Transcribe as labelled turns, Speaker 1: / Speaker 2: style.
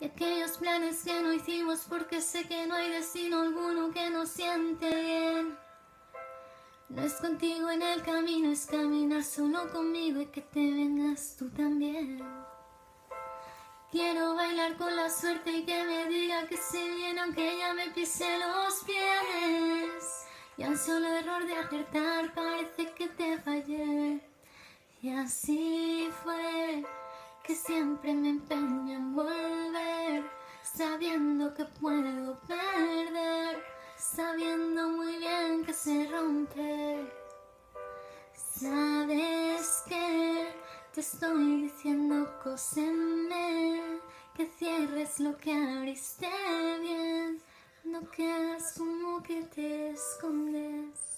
Speaker 1: Y aquellos planes que no hicimos porque sé que no hay destino alguno que nos siente bien. No es contigo en el camino, es caminar solo conmigo y que te vengas tú también. Quiero bailar con la suerte y que me diga que se viene aunque ella me pise los pies. Y al solo error de acertar parece que te fallé. Y así fue que siempre me empeño en volver, sabiendo que puedo perder, sabiendo muy bien que se rompe. Sabes que te estoy diciendo, cóseme, que cierres lo que abriste bien, no quedas como que te escondes.